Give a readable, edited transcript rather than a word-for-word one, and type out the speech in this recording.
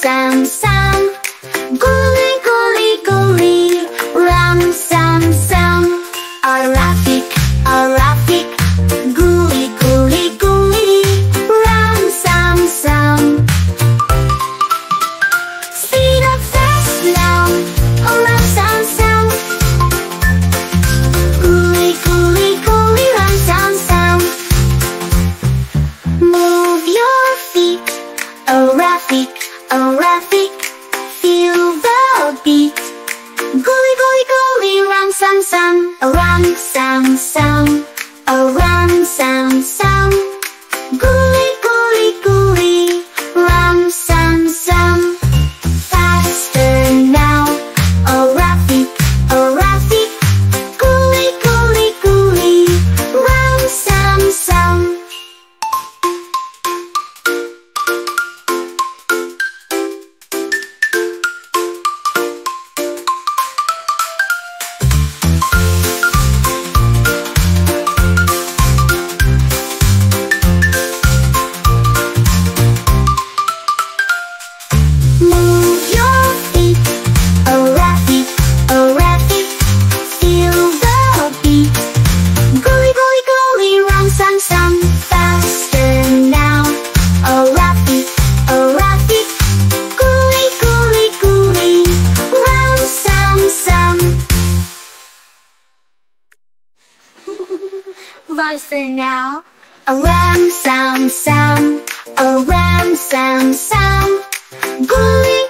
sam sam. Guli guli guli, ram sam sam. Arafik arafik, guli guli guli, ram sam sam. Speed up fast now, ram sam sam. Guli guli guli, ram sam sam. Move your feet, Arafik, Arafik, feel the beat. Guli guli guli, ram sam sam, ram sam sam, ram sam sam. Guli guli guli, ram sam sam. Faster now, Arafik, Arafik, guli guli guli, ram sam sam. Move your feet, Arafik, Arafik, feel the beat. Guli guli guli, ram sam sam. Faster now, Arafik, Arafik, guli guli guli, ram sam sam. Faster now, ram sam sam, ram sam sam. Guli